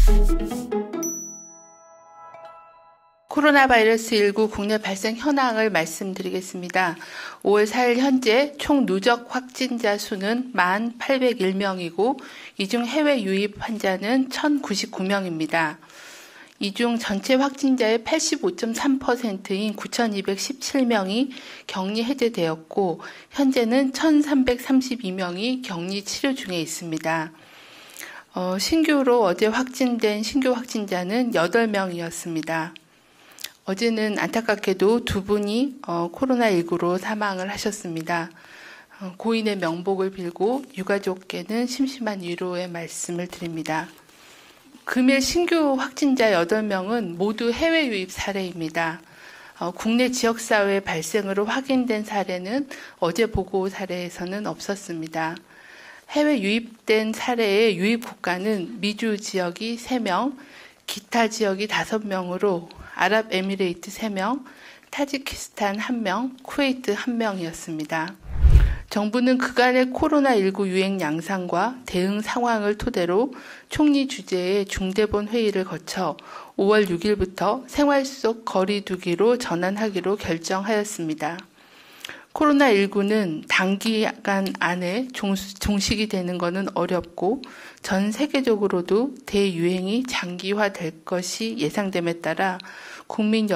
코로나 바이러스 19 국내 발생 현황을 말씀드리겠습니다. 5월 4일 현재 총 누적 확진자 수는 1,801명이고 이 중 해외 유입 환자는 1,099명입니다. 이 중 전체 확진자의 85.3%인 9,217명이 격리 해제되었고 현재는 1,332명이 격리 치료 중에 있습니다. 신규로 어제 확진된 신규 확진자는 8명이었습니다. 어제는 안타깝게도 2분이 코로나19로 사망을 하셨습니다. 고인의 명복을 빌고 유가족께는 심심한 위로의 말씀을 드립니다. 금일 신규 확진자 8명은 모두 해외 유입 사례입니다. 국내 지역사회 발생으로 확인된 사례는 어제 보고 사례에서는 없었습니다. 해외 유입된 사례의 유입 국가는 미주 지역이 3명, 기타 지역이 5명으로 아랍에미레이트 3명, 타지키스탄 1명, 쿠웨이트 1명이었습니다. 정부는 그간의 코로나19 유행 양상과 대응 상황을 토대로 총리 주재의 중대본 회의를 거쳐 5월 6일부터 생활 속 거리 두기로 전환하기로 결정하였습니다. 코로나19는 단기간 안에 종식이 되는 것은 어렵고 전 세계적으로도 대유행이 장기화될 것이 예상됨에 따라 국민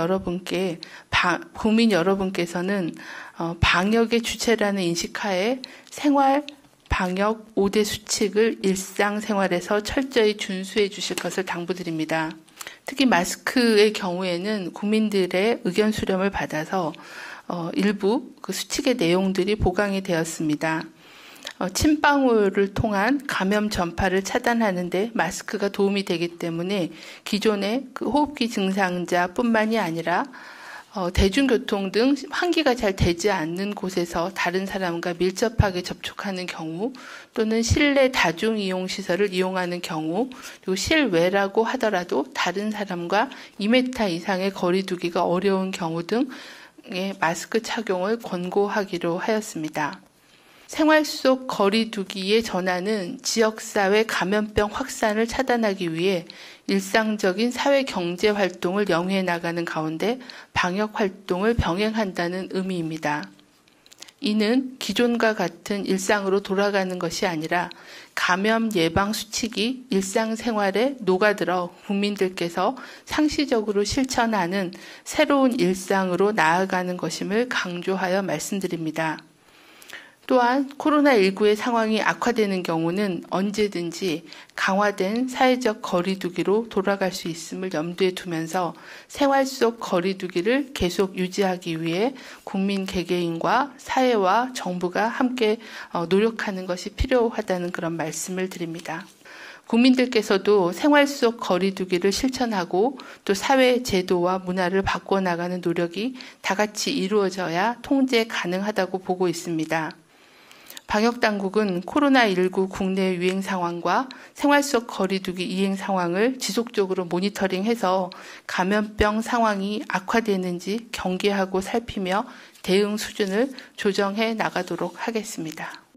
여러분께서는 방역의 주체라는 인식하에 생활 방역 5대 수칙을 일상생활에서 철저히 준수해 주실 것을 당부드립니다. 특히 마스크의 경우에는 국민들의 의견 수렴을 받아서 일부 그 수칙의 내용들이 보강이 되었습니다. 침방울을 통한 감염 전파를 차단하는 데 마스크가 도움이 되기 때문에 기존의 그 호흡기 증상자뿐만이 아니라 대중교통 등 환기가 잘 되지 않는 곳에서 다른 사람과 밀접하게 접촉하는 경우 또는 실내 다중이용시설을 이용하는 경우 그리고 실외라고 하더라도 다른 사람과 2m 이상의 거리 두기가 어려운 경우 등의 마스크 착용을 권고하기로 하였습니다. 생활 속 거리 두기의 전환은 지역사회 감염병 확산을 차단하기 위해 일상적인 사회 경제 활동을 영위해 나가는 가운데 방역 활동을 병행한다는 의미입니다. 이는 기존과 같은 일상으로 돌아가는 것이 아니라 감염 예방 수칙이 일상생활에 녹아들어 국민들께서 상시적으로 실천하는 새로운 일상으로 나아가는 것임을 강조하여 말씀드립니다. 또한 코로나19의 상황이 악화되는 경우는 언제든지 강화된 사회적 거리두기로 돌아갈 수 있음을 염두에 두면서 생활 속 거리두기를 계속 유지하기 위해 국민 개개인과 사회와 정부가 함께 노력하는 것이 필요하다는 그런 말씀을 드립니다. 국민들께서도 생활 속 거리두기를 실천하고 또 사회 제도와 문화를 바꿔나가는 노력이 다 같이 이루어져야 통제 가능하다고 보고 있습니다. 방역당국은 코로나19 국내 유행 상황과 생활 속 거리두기 이행 상황을 지속적으로 모니터링해서 감염병 상황이 악화되는지 경계하고 살피며 대응 수준을 조정해 나가도록 하겠습니다.